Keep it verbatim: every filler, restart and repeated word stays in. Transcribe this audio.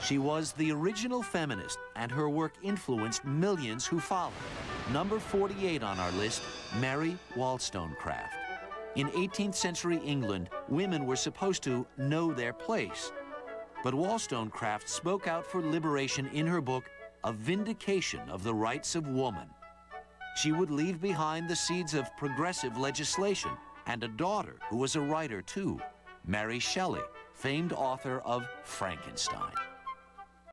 She was the original feminist, and her work influenced millions who followed. Number forty-eight on our list, Mary Wollstonecraft. In eighteenth century England, women were supposed to know their place. But Wollstonecraft spoke out for liberation in her book, A Vindication of the Rights of Woman. She would leave behind the seeds of progressive legislation and a daughter who was a writer too, Mary Shelley, famed author of Frankenstein.